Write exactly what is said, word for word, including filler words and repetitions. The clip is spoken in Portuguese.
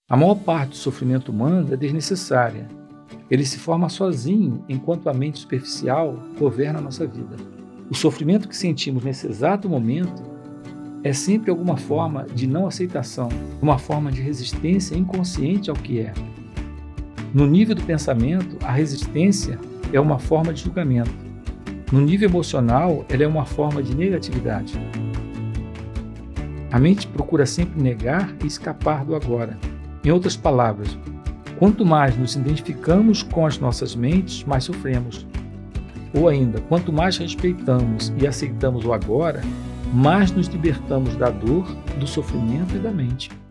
A maior parte do sofrimento humano é desnecessária. Ele se forma sozinho enquanto a mente superficial governa a nossa vida. O sofrimento que sentimos nesse exato momento é sempre alguma forma de não aceitação, uma forma de resistência inconsciente ao que é. No nível do pensamento, a resistência é uma forma de julgamento. No nível emocional, ela é uma forma de negatividade. A mente procura sempre negar e escapar do agora. Em outras palavras, quanto mais nos identificamos com as nossas mentes, mais sofremos. Ou ainda, quanto mais respeitamos e aceitamos o agora, mais nos libertamos da dor, do sofrimento e da mente.